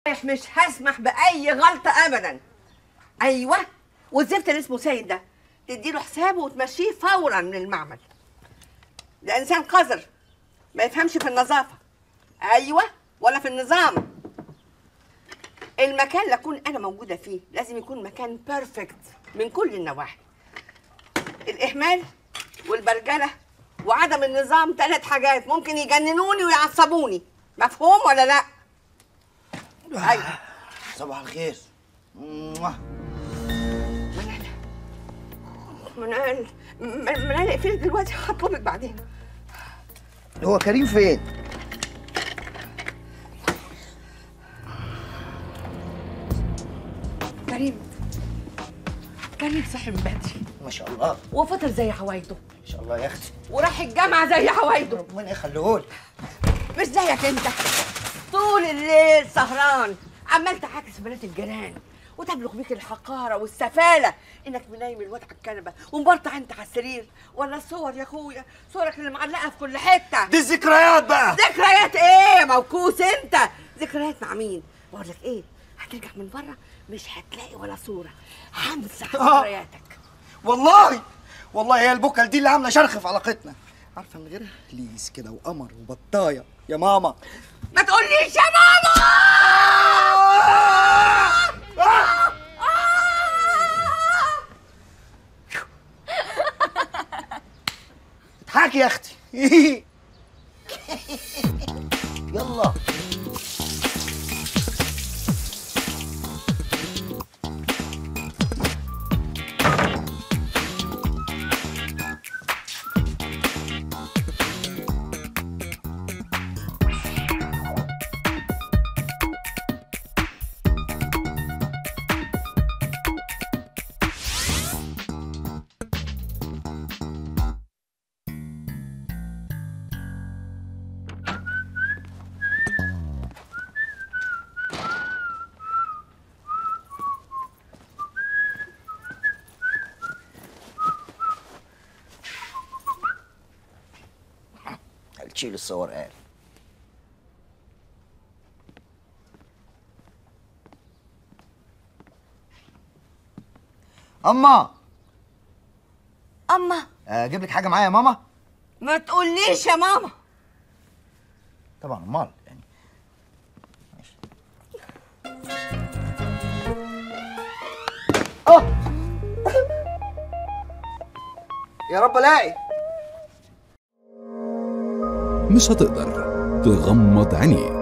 مش هسمح بأي غلطة أبدا. أيوه، والزفت اللي اسمه سيد ده تديله حسابه وتمشيه فورا من المعمل. ده إنسان قذر ما يفهمش في النظافة، أيوه، ولا في النظام. المكان اللي أكون أنا موجودة فيه لازم يكون مكان بيرفكت من كل النواحي. الإهمال والبرجلة وعدم النظام 3 حاجات ممكن يجننوني ويعصبوني، مفهوم ولا لأ؟ أيوه. صباح الخير. منال اقفلي دلوقتي، هطلبك بعدين. هو كريم فين؟ كريم صحي من بدري ما شاء الله، وفطر زي عوايده ما شاء الله يا اختي، وراح الجامعه زي عوايده. ربنا يخليهولك. مش زيك انت، طول الليل سهران عمال تعاكس بنات الجيران وتبلغ بيك الحقاره والسفاله انك منايم الواد على الكنبه ومبرطع انت على السرير. ولا الصور يا اخويا، صورك اللي معلقه في كل حته. دي الذكريات بقى. ذكريات ايه موكوس انت؟ذكريات مع مين؟ بقول لك ايه، هترجع من بره مش هتلاقي ولا صوره، همسح ذكرياتك. والله هي البكل دي اللي عامله شرخ في علاقتنا. عارفه من غيرها ليس كده وقمر وبطايه يا ماما. ما تقوليش يا ماما. اضحكي يا اختي. يلا. تشيل الصور قال. اما اجيب لك حاجه معايا يا ماما؟ ما تقوليش يا ماما. طبعا امال يعني. ماشي. يا رب الاقي. مش هتقدر تغمض عينيك.